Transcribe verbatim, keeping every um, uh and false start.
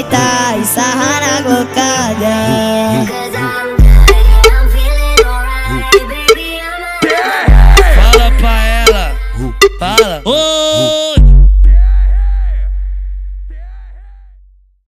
aproveitar e sarrar na glocada. Fala pra ela, fala.